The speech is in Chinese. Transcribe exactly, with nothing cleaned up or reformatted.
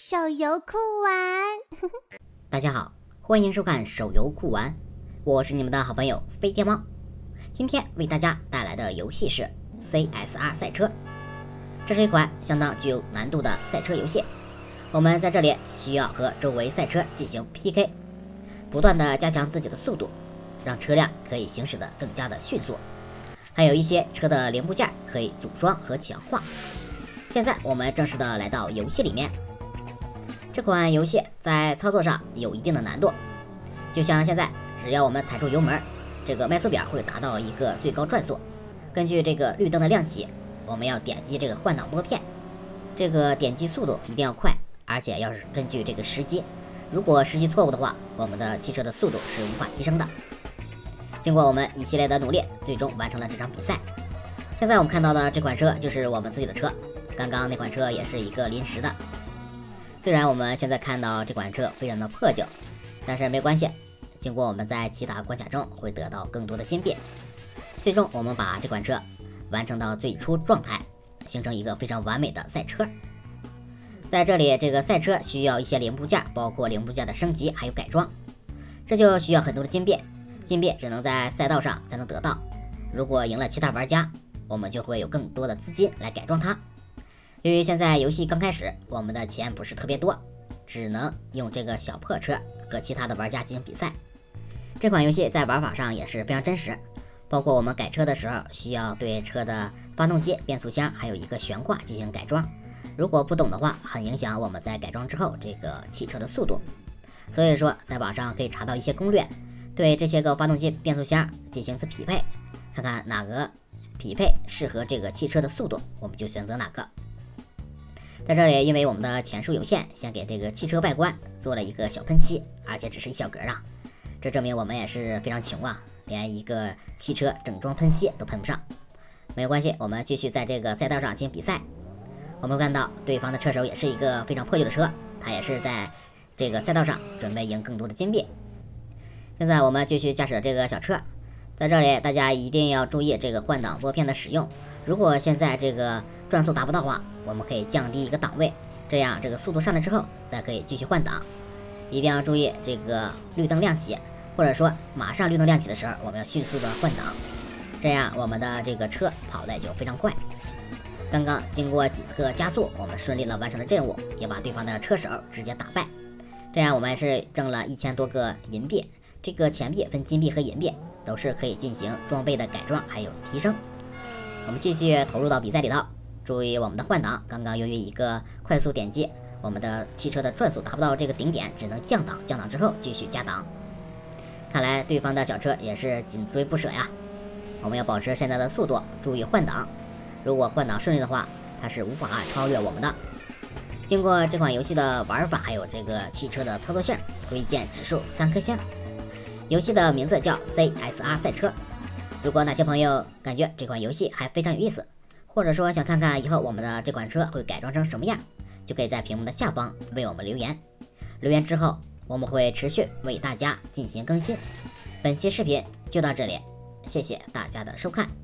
手游酷玩。 大家好，欢迎收看手游酷玩，我是你们的好朋友飞天猫。今天为大家带来的游戏是 C S R 赛车，这是一款相当具有难度的赛车游戏。我们在这里需要和周围赛车进行 P K， 不断的加强自己的速度，让车辆可以行驶的更加的迅速。还有一些车的零部件可以组装和强化。现在我们正式的来到游戏里面。这款游戏在操作上有一定的难度，就像现在，只要我们踩住油门，这个迈速表会达到一个最高转速。根据这个绿灯的亮起，我们要点击这个换挡拨片，这个点击速度一定要快，而且要是根据这个时机，如果时机错误的话，我们的汽车的速度是无法提升的。经过我们一系列的努力，最终完成了这场比赛。现在我们看到的这款车就是我们自己的车，刚刚那款车也是一个临时的。虽然我们现在看到这款车非常的破旧，但是没关系，经过我们在其他关卡中会得到更多的金币，最终我们把这款车完成到最初状态，形成一个非常完美的赛车。在这里，这个赛车需要一些零部件，包括零部件的升级还有改装，这就需要很多的金币，金币只能在赛道上才能得到。如果赢了其他玩家，我们就会有更多的资金来改装它。由于现在游戏刚开始，我们的钱不是特别多，只能用这个小破车和其他的玩家进行比赛。这款游戏在玩法上也是非常真实，包括我们改车的时候需要对车的发动机、变速箱还有一个悬挂进行改装，如果不懂的话，很影响我们在改装之后这个汽车的速度。所以说在网上可以查到一些攻略，对这些个发动机、变速箱进行一次匹配，看看哪个匹配适合这个汽车的速度，我们就选择哪个。在这里，因为我们的钱数有限，先给这个汽车外观做了一个小喷漆，而且只是一小格啊，这证明我们也是非常穷啊，连一个汽车整装喷漆都喷不上。没有关系，我们继续在这个赛道上进行比赛。我们看到对方的车手也是一个非常破旧的车，他也是在这个赛道上准备赢更多的金币。现在我们继续驾驶这个小车，在这里大家一定要注意这个换挡拨片的使用。如果现在这个转速达不到的话，我们可以降低一个档位，这样这个速度上来之后再可以继续换挡。一定要注意这个绿灯亮起，或者说马上绿灯亮起的时候，我们要迅速的换挡，这样我们的这个车跑得就非常快。刚刚经过几个加速，我们顺利的完成了任务，也把对方的车手直接打败，这样我们是挣了一千多个银币。这个钱币分金币和银币，都是可以进行装备的改装还有提升。我们继续投入到比赛里头，注意我们的换挡，刚刚由于一个快速点击，我们的汽车的转速达不到这个顶点，只能降档，降档之后继续加档。看来对方的小车也是紧追不舍呀，我们要保持现在的速度，注意换挡，如果换挡顺利的话，它是无法超越我们的。经过这款游戏的玩法还有这个汽车的操作性，推荐指数三颗星。游戏的名字叫 C S R 赛车。如果哪些朋友感觉这款游戏还非常有意思，或者说想看看以后我们的这款车会改装成什么样，就可以在屏幕的下方为我们留言。留言之后，我们会持续为大家进行更新。本期视频就到这里，谢谢大家的收看。